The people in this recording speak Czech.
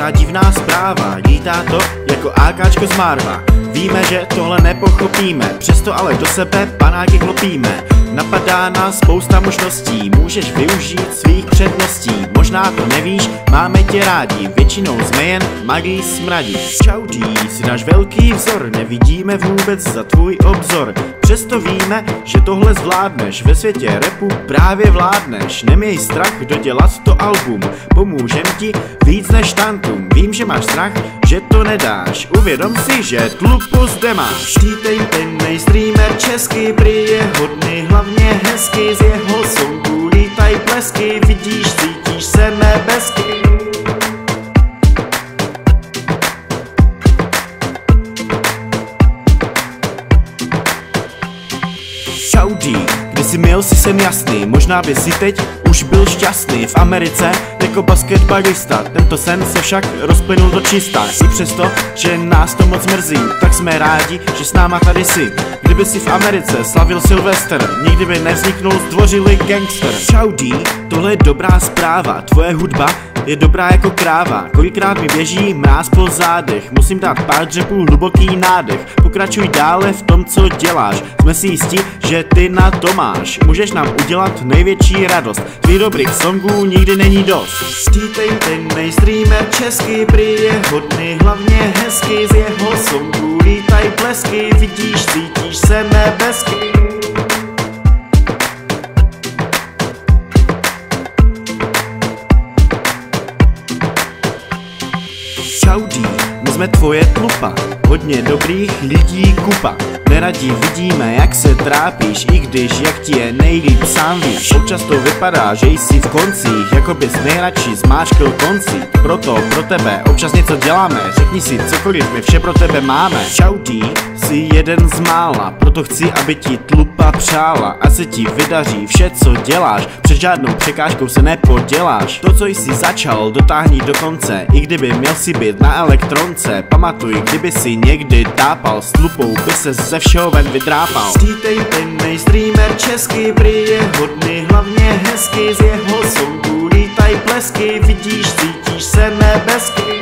možná divná zpráva, lítá to jako AKčko z Marva. Víme, že tohle nepochopíme, přesto ale do sebe panáky klopíme. Napadá nás spousta možností, můžeš využít svých předností. Možná to nevíš, máme tě rádi, většinou jsme jen magii smradí. Čau G, jsi náš velký vzor, nevidíme vůbec za tvůj obzor. Přesto víme, že tohle zvládneš, ve světě rapu právě vládneš. Neměj strach dodělat to album, pomůžem ti víc než tantům. Vím, že máš strach, že to nedáš, uvědom si, že tlupu zde máš. Týtej streamer český, prý je hodný, hlavně hezky, z jeho songu lítaj plesky, vidíš, cítíš se nebesky. Čau G, když jsi měl si sem jasný, možná by si teď už byl šťastný v Americe jako basketbalista. Tento sen se však rozplynul do čista. I přesto, že nás to moc mrzí, tak jsme rádi, že s náma tady jsi. Kdyby si v Americe slavil Silvester, nikdy by nevzniknul zdvořilý gangster. Čau D, tohle je dobrá zpráva, tvoje hudba je dobrá jako kráva. Kolikrát mi běží mráz po zádech, musím dát pár dřepů hluboký nádech. Pokračuj dále v tom, co děláš, jsme si jistí, že ty na to máš. Můžeš nám udělat největší radost, tvých dobrých songů nikdy není dost. Týtej streamer český, prý je hodný, hlavně hezky, z jeho songů lítaj plesky, vidíš, cítíš se nebesky. Čau D, my jsme tvoje tlupa, hodně dobrých lidí kupa. Neradi vidíme, jak se trápíš, i když jak ti je nejlíp sám víš. Občas to vypadá, že jsi v koncích, jako bys nejradši zmáčkl konci. Proto pro tebe občas něco děláme, řekni si cokoliv, my vše pro tebe máme. Čau D, jsi jeden z mála, proto chci, aby ti tlupa přála. A se ti vydaří vše, co děláš, před žádnou překážkou se nepoděláš. To, co jsi začal, dotáhni do konce, i kdyby měl si být na elektronce. Pamatuj, kdyby si někdy tápal, s tlupou by se ze všeho ven vydrápal. Týtej streamer český, prý je hodný, hlavně hezky, z jeho songu lítaj plesky, vidíš, cítíš se nebesky.